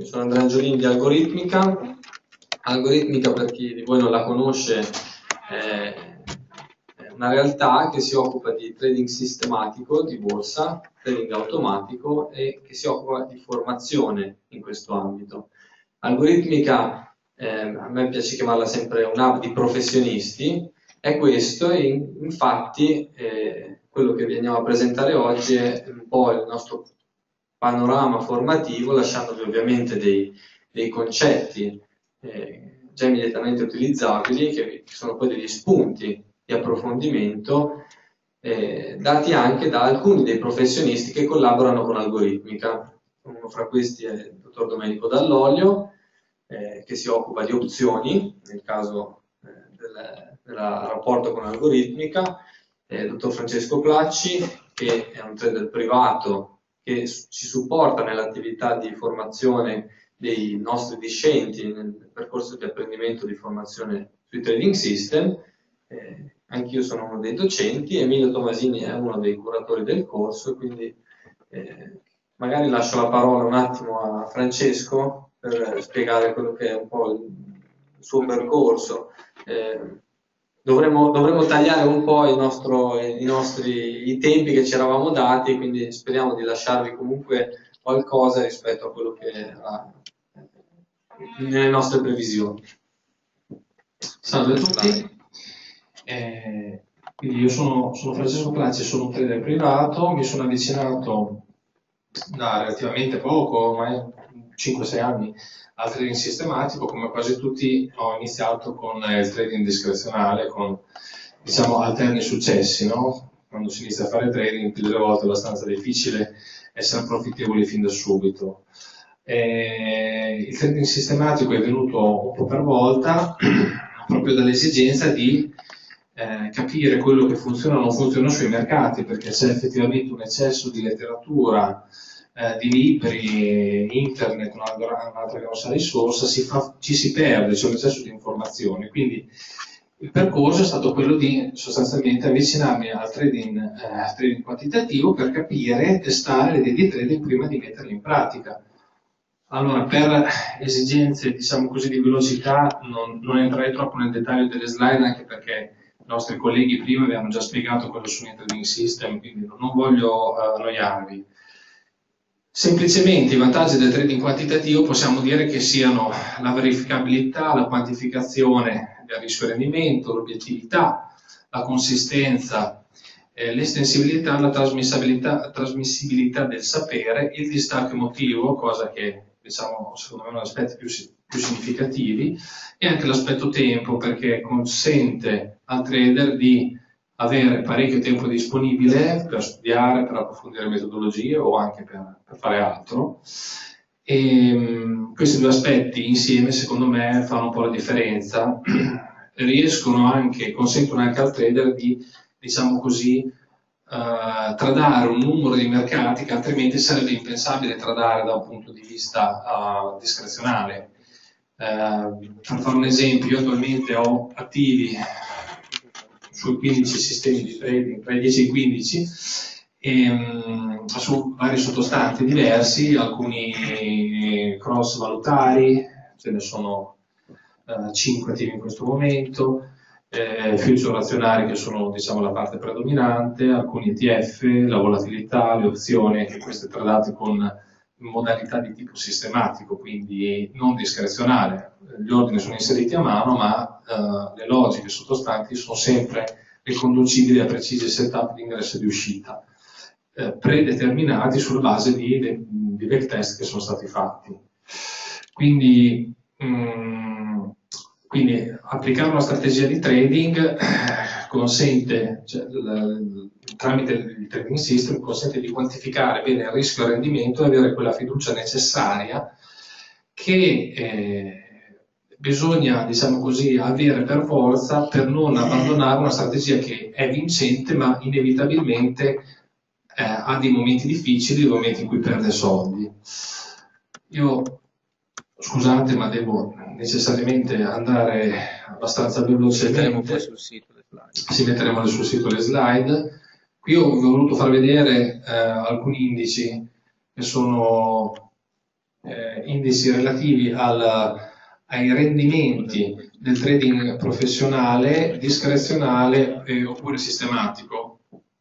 Io sono Andrea Angiolini di Algoritmica. Algoritmica, per chi di voi non la conosce, è una realtà che si occupa di trading sistematico di borsa, trading automatico e che si occupa di formazione in questo ambito. Algoritmica, a me piace chiamarla sempre un hub di professionisti, è questo, e infatti quello che vi andiamo a presentare oggi è un po' il nostro panorama formativo, lasciandovi ovviamente dei concetti già immediatamente utilizzabili, che sono poi degli spunti di approfondimento, dati anche da alcuni dei professionisti che collaborano con Algoritmica. Uno fra questi è il dottor Domenico Dall'Olio, che si occupa di opzioni, nel caso del rapporto con Algoritmica, il dottor Francesco Placci, che è un trader privato che ci supporta nell'attività di formazione dei nostri discenti nel percorso di apprendimento di formazione sui trading system. Anch'io sono uno dei docenti, Emilio Tomasini è uno dei curatori del corso, quindi magari lascio la parola un attimo a Francesco per spiegare quello che è un po' il suo percorso. Dovremmo tagliare un po' i tempi che ci eravamo dati, quindi speriamo di lasciarvi comunque qualcosa rispetto a quello che era nelle nostre previsioni. Salve a tutti, quindi io sono Francesco Placci, sono un trader privato, mi sono avvicinato da relativamente poco, ormai 5-6 anni, al trading sistematico. Come quasi tutti ho iniziato con il trading discrezionale, con diciamo alterni successi, no? Quando si inizia a fare trading, più delle volte è abbastanza difficile essere profittevoli fin da subito. Il trading sistematico è venuto un po' per volta, proprio dall'esigenza di capire quello che funziona o non funziona sui mercati, perché c'è effettivamente un eccesso di letteratura, di libri, internet, un'altra grossa risorsa, ci si perde, c'è un eccesso di informazioni. Quindi il percorso è stato quello di sostanzialmente avvicinarmi al trading quantitativo per capire, testare le idee di trading prima di metterle in pratica. Allora, per esigenze, diciamo così, di velocità, non entrerei troppo nel dettaglio delle slide, anche perché i nostri colleghi prima vi hanno già spiegato quello sui trading system, quindi non voglio annoiarvi. Semplicemente i vantaggi del trading quantitativo possiamo dire che siano la verificabilità, la quantificazione del rischio rendimento, l'obiettività, la consistenza, l'estensibilità, la trasmissibilità del sapere, il distacco emotivo, cosa che diciamo secondo me è uno degli aspetti più significativi, e anche l'aspetto tempo, perché consente al trader di avere parecchio tempo disponibile per studiare, per approfondire metodologie o anche per fare altro. E questi due aspetti insieme secondo me fanno un po' la differenza, consentono anche al trader di, diciamo così, tradare un numero di mercati che altrimenti sarebbe impensabile tradare da un punto di vista discrezionale. Per fare un esempio, io attualmente ho attivi sui 15 sistemi di trading, tra i 10 e i 15, su vari sottostanti diversi, alcuni cross valutari, ce ne sono 5 attivi in questo momento, future azionari che sono diciamo la parte predominante, alcuni ETF, la volatilità, le opzioni, anche queste tradate con modalità di tipo sistematico, quindi non discrezionale. Gli ordini sono inseriti a mano, ma le logiche sottostanti sono sempre riconducibili a precisi setup di ingresso e di uscita, predeterminati sulla base di backtest che sono stati fatti. Quindi applicare una strategia di trading consente, tramite il trading system, consente di quantificare bene il rischio e il rendimento e avere quella fiducia necessaria che bisogna, diciamo così, avere per forza per non abbandonare una strategia che è vincente, ma inevitabilmente ha dei momenti difficili, dei momenti in cui perde soldi. Io, scusate, ma devo necessariamente andare abbastanza velocemente. Metteremo sul sito le slide. Qui vi ho voluto far vedere alcuni indici che sono indici relativi ai rendimenti del trading professionale, discrezionale oppure sistematico.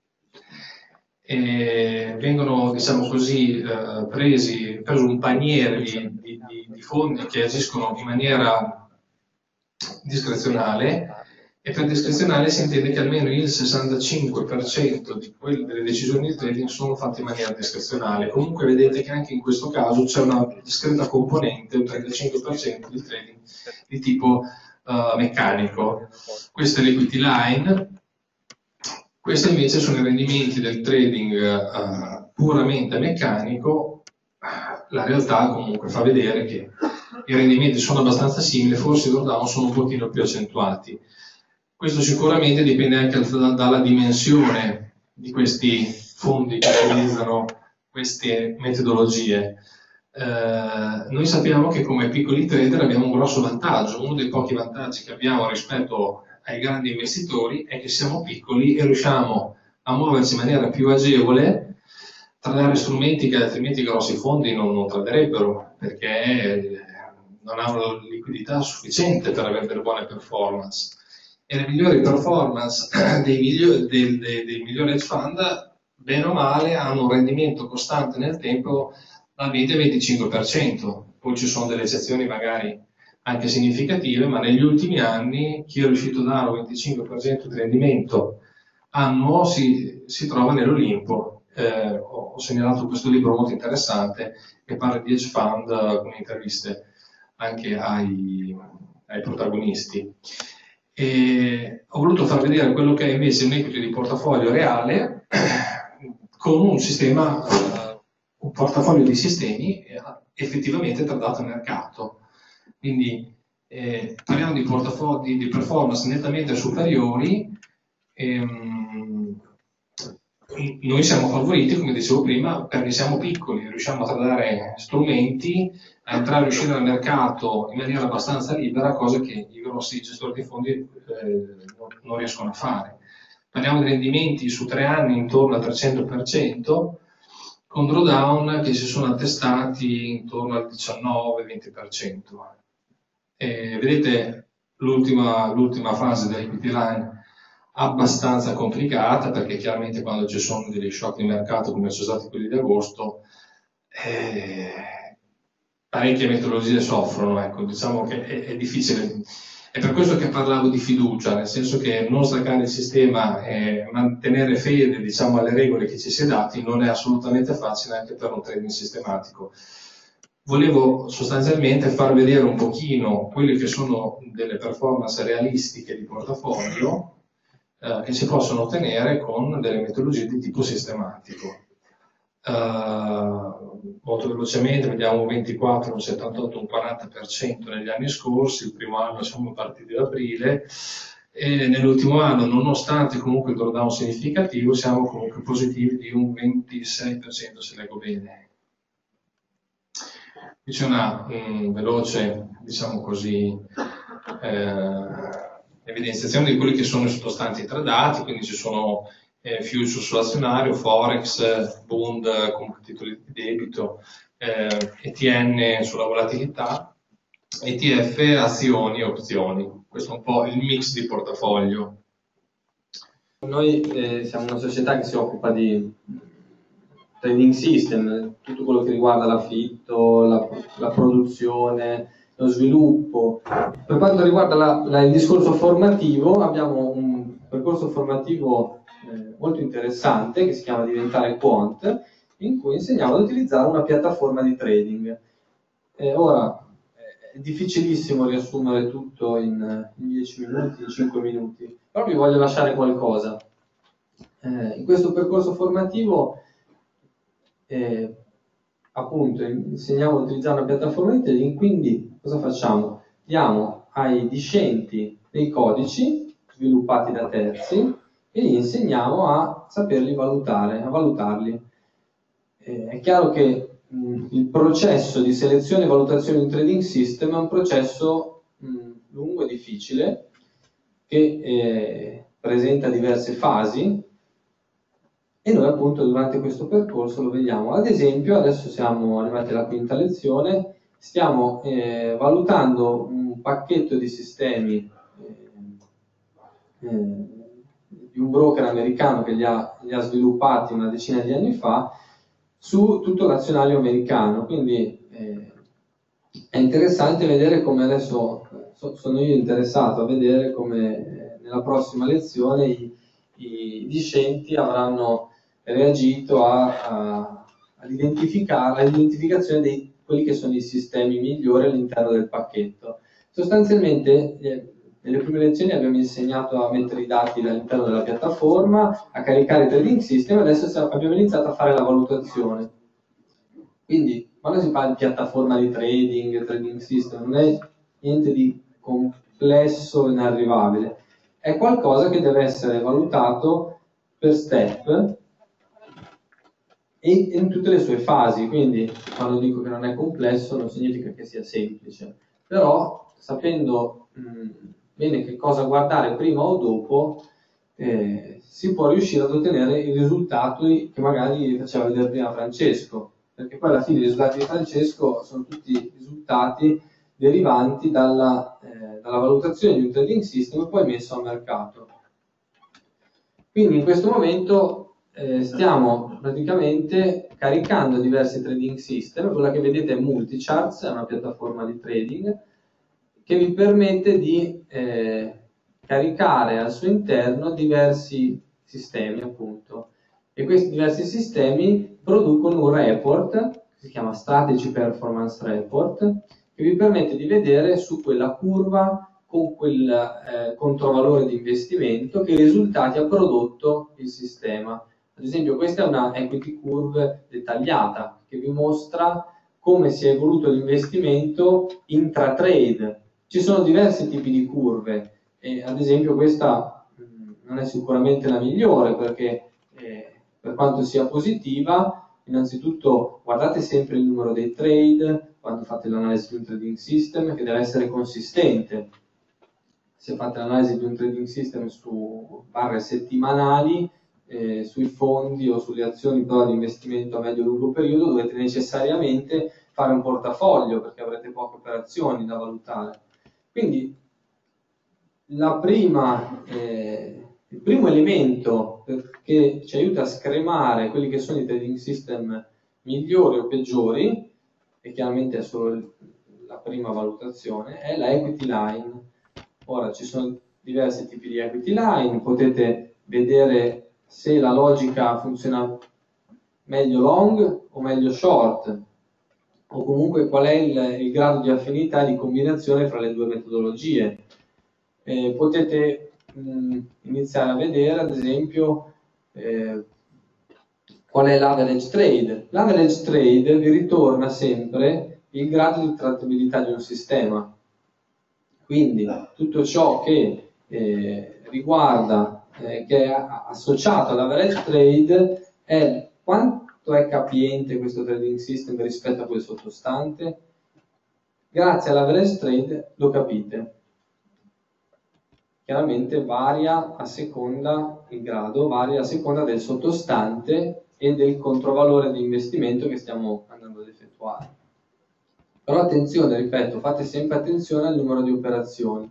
Vengono, diciamo così, preso un paniere di fondi che agiscono in maniera discrezionale, e per discrezionale si intende che almeno il 65% delle decisioni di trading sono fatte in maniera discrezionale. Comunque vedete che anche in questo caso c'è una discreta componente, un 35% di trading di tipo meccanico. Questa è l'equity line. Questi invece sono i rendimenti del trading puramente meccanico. La realtà comunque fa vedere che i rendimenti sono abbastanza simili, forse i drawdown sono un pochino più accentuati. Questo sicuramente dipende anche dalla dimensione di questi fondi che utilizzano queste metodologie. Noi sappiamo che come piccoli trader abbiamo un grosso vantaggio. Uno dei pochi vantaggi che abbiamo rispetto ai grandi investitori è che siamo piccoli e riusciamo a muoverci in maniera più agevole, tradare strumenti che altrimenti i grossi fondi non traderebbero, perché non hanno liquidità sufficiente per avere delle buone performance. E le migliori performance dei migliori hedge fund, bene o male, hanno un rendimento costante nel tempo al media 25%. Poi ci sono delle eccezioni magari anche significative, ma negli ultimi anni chi è riuscito a dare un 25% di rendimento annuo si trova nell'Olimpo. Ho segnalato questo libro molto interessante che parla di hedge fund con interviste anche ai protagonisti. E ho voluto far vedere quello che è invece un equity di portafoglio reale con un sistema, un portafoglio di sistemi effettivamente tradato al mercato. Quindi parliamo di portafogli di performance nettamente superiori. Noi siamo favoriti, come dicevo prima, perché siamo piccoli, riusciamo a tradare strumenti, a entrare e uscire dal mercato in maniera abbastanza libera, cosa che i grossi gestori di fondi non riescono a fare. Parliamo di rendimenti su 3 anni intorno al 300%, con drawdown che si sono attestati intorno al 19-20%. Vedete l'ultima fase dell'equity line abbastanza complicata, perché chiaramente quando ci sono degli shock di mercato come ci sono stati quelli di agosto, parecchie metodologie soffrono, ecco, diciamo che è difficile. È per questo che parlavo di fiducia, nel senso che non staccare il sistema e mantenere fede, diciamo, alle regole che ci si è dati non è assolutamente facile anche per un trading sistematico. Volevo sostanzialmente far vedere un pochino quelle che sono delle performance realistiche di portafoglio che si possono ottenere con delle metodologie di tipo sistematico. Molto velocemente vediamo un 24, un 78, un 40% negli anni scorsi. Il primo anno siamo partiti da aprile e nell'ultimo anno, nonostante comunque il drawdown significativo, siamo comunque positivi di un 26%, se leggo bene. Qui c'è una veloce, diciamo così, evidenziazione di quelli che sono i sottostanti tradati, quindi ci sono future sull'azionario, forex, bond con titoli di debito, ETN sulla volatilità, ETF, azioni e opzioni. Questo è un po' il mix di portafoglio. Noi siamo una società che si occupa di trading system, tutto quello che riguarda l'affitto, la produzione, lo sviluppo. Per quanto riguarda il discorso formativo, abbiamo un percorso formativo molto interessante che si chiama Diventare Quant, in cui insegniamo ad utilizzare una piattaforma di trading. Ora, è difficilissimo riassumere tutto in 10 minuti, in 5 minuti, però vi voglio lasciare qualcosa. In questo percorso formativo appunto insegniamo ad utilizzare una piattaforma di trading, quindi cosa facciamo? Diamo ai discenti dei codici sviluppati da terzi e gli insegniamo a saperli valutare, a valutarli. È chiaro che il processo di selezione e valutazione di un trading system è un processo lungo e difficile che presenta diverse fasi. E noi appunto durante questo percorso lo vediamo. Ad esempio, adesso siamo arrivati alla quinta lezione, stiamo valutando un pacchetto di sistemi di un broker americano che li ha sviluppati una decina di anni fa su tutto l'azionario americano. Quindi è interessante vedere come adesso, sono io interessato a vedere come nella prossima lezione i discenti avranno reagito all'identificazione di quelli che sono i sistemi migliori all'interno del pacchetto. Sostanzialmente nelle prime lezioni abbiamo insegnato a mettere i dati all'interno della piattaforma, a caricare il trading system, adesso abbiamo iniziato a fare la valutazione. Quindi quando si parla di piattaforma di trading, trading system, non è niente di complesso e inarrivabile, è qualcosa che deve essere valutato per step e in tutte le sue fasi. Quindi quando dico che non è complesso non significa che sia semplice, però sapendo bene che cosa guardare prima o dopo si può riuscire ad ottenere i risultati che magari faceva vedere prima Francesco, perché poi alla fine i risultati di Francesco sono tutti risultati derivanti dalla valutazione di un trading system poi messo a mercato. Quindi in questo momento stiamo praticamente caricando diversi trading system. Quella che vedete è Multicharts, è una piattaforma di trading che vi permette di caricare al suo interno diversi sistemi, appunto, e questi diversi sistemi producono un report che si chiama Strategy Performance Report, che vi permette di vedere su quella curva con quel controvalore di investimento che risultati ha prodotto il sistema. Ad esempio questa è una equity curve dettagliata che vi mostra come si è evoluto l'investimento intra-trade. Ci sono diversi tipi di curve e ad esempio questa non è sicuramente la migliore perché per quanto sia positiva, innanzitutto guardate sempre il numero dei trade quando fate l'analisi di un trading system, che deve essere consistente. Se fate l'analisi di un trading system su barre settimanali, sui fondi o sulle azioni però di investimento a medio-lungo periodo dovete necessariamente fare un portafoglio perché avrete poche operazioni da valutare. Quindi il primo elemento che ci aiuta a scremare quelli che sono i trading system migliori o peggiori, e chiaramente è solo la prima valutazione, è la equity line. Ora ci sono diversi tipi di equity line, potete vedere se la logica funziona meglio long o meglio short, o comunque qual è il grado di affinità di combinazione fra le due metodologie. Potete iniziare a vedere ad esempio qual è l'average trade. L'average trade vi ritorna sempre il grado di trattabilità di un sistema. Quindi tutto ciò che riguarda, che è associato all'average trade è quanto è capiente questo trading system rispetto a quel sottostante. Grazie all'average trade lo capite. Chiaramente varia a seconda, il grado varia a seconda del sottostante e del controvalore di investimento che stiamo andando ad effettuare. Però attenzione, ripeto, fate sempre attenzione al numero di operazioni.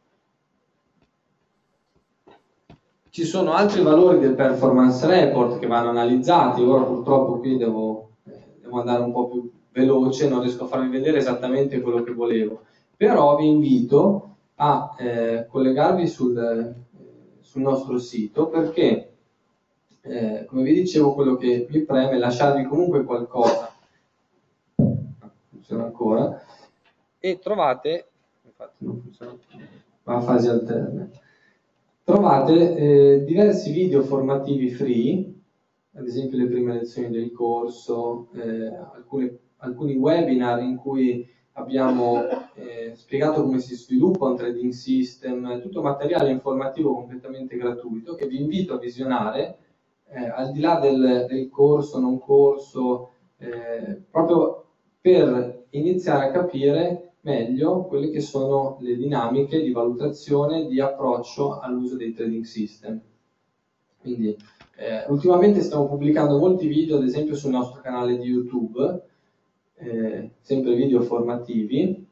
Ci sono altri valori del performance report che vanno analizzati. Ora purtroppo qui devo andare un po' più veloce, non riesco a farvi vedere esattamente quello che volevo, però vi invito a collegarvi sul nostro sito perché, come vi dicevo, quello che mi preme è lasciarvi comunque qualcosa. Funziona ancora. E trovate, infatti non funziona, va a fasi alterne. Trovate diversi video formativi free, ad esempio le prime lezioni del corso, alcuni webinar in cui abbiamo spiegato come si sviluppa un trading system, tutto materiale informativo completamente gratuito che vi invito a visionare, al di là del corso, non corso, proprio per iniziare a capire meglio quelle che sono le dinamiche di valutazione, di approccio all'uso dei trading system. Quindi Ultimamente stiamo pubblicando molti video, ad esempio sul nostro canale di YouTube, sempre video formativi.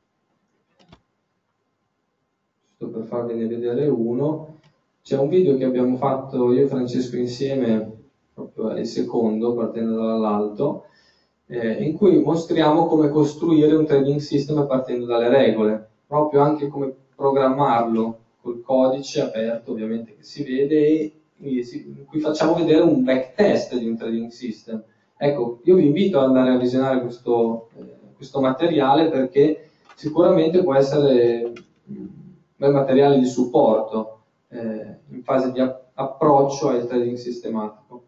Giusto per farvene vedere uno, c'è un video che abbiamo fatto io e Francesco insieme, proprio il secondo, partendo dall'alto, in cui mostriamo come costruire un trading system partendo dalle regole, proprio anche come programmarlo col codice aperto, ovviamente, che si vede, e in cui facciamo vedere un backtest di un trading system. Ecco, io vi invito ad andare a visionare questo materiale, perché sicuramente può essere un bel materiale di supporto in fase di approccio al trading sistematico.